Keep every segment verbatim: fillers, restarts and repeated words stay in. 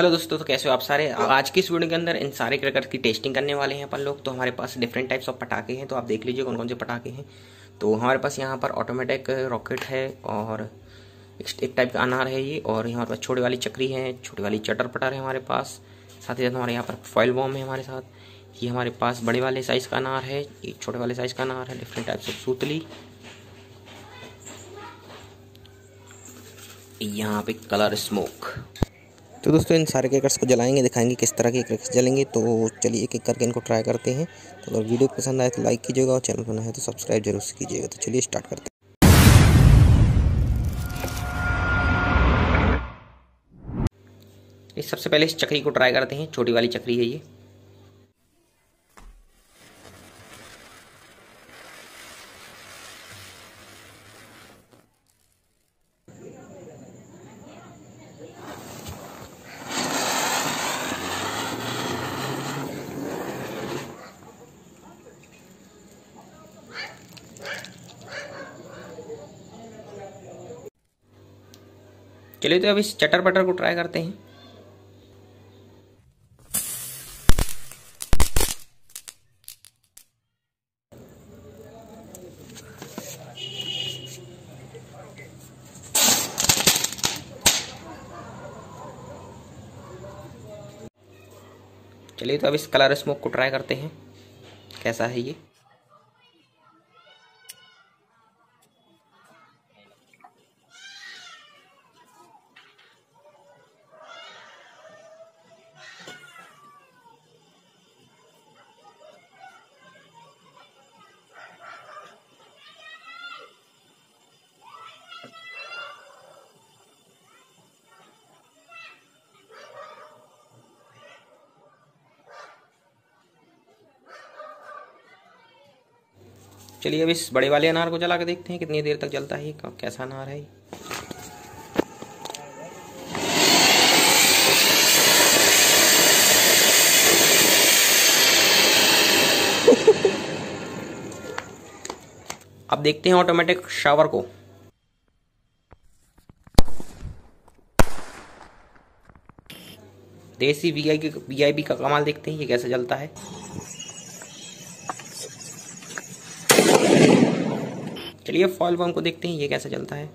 Hello दोस्तों, तो कैसे हो आप सारे। आज की इस वीडियो के अंदर इन सारे क्रैकर की टेस्टिंग करने वाले हैं अपन लोग। तो हमारे पास डिफरेंट टाइप्स ऑफ पटाखे हैं, तो आप देख लीजिए कौन कौन से पटाखे हैं। तो हमारे पास यहाँ पर ऑटोमेटिक रॉकेट है और एक टाइप का अनार है ये, और यहाँ पर छोटी वाली चक्री है, छोटी वाली चटर पटर है हमारे पास। साथ ही साथ हमारे यहाँ पर फॉइल बॉम्ब है हमारे साथ। ये हमारे पास बड़े वाले साइज़ का अनार है, ये छोटे वाले साइज़ का अनार है, डिफरेंट टाइप्स ऑफ सूतली। यहाँ पे कलर स्मोक। तो दोस्तों इन सारे क्रैकर्स को जलाएंगे, दिखाएंगे किस तरह के क्रैकर्स जलेंगे। तो चलिए एक एक करके इनको ट्राई करते हैं। तो अगर वीडियो पसंद आए तो लाइक कीजिएगा और चैनल पर नया है तो सब्सक्राइब जरूर से कीजिएगा। तो चलिए स्टार्ट करते हैं। इस सबसे पहले इस चक्री को ट्राई करते हैं। छोटी वाली चक्री है ये। चलिए तो अब इस चटर पटर को ट्राई करते हैं। चलिए तो अब इस कलर स्मोक को ट्राई करते हैं, कैसा है ये। चलिए अब इस बड़े वाले अनार को जला के देखते हैं कितनी देर तक जलता है, कैसा अनार है। अब देखते हैं ऑटोमेटिक शावर को। देसी V I V I B का कमाल देखते हैं ये कैसे जलता है। चलिए फॉइल बॉम्ब को देखते हैं ये कैसे जलता है।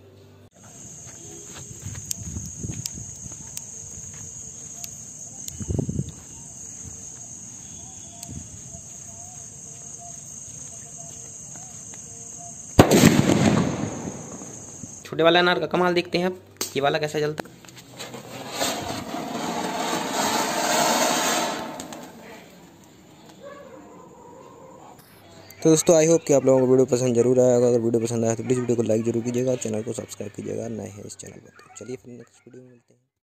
छोटे वाला अनार का कमाल देखते हैं अब ये वाला कैसा जलता है। तो दोस्तों आई होप कि आप लोगों को वीडियो पसंद जरूर आएगा। अगर वीडियो पसंद आया तो प्लीज़ वीडियो को लाइक जरूर कीजिएगा और चैनल को सब्सक्राइब कीजिएगा, नए हैं इस चैनल पर। तो चलिए फिर नेक्स्ट वीडियो में मिलते हैं।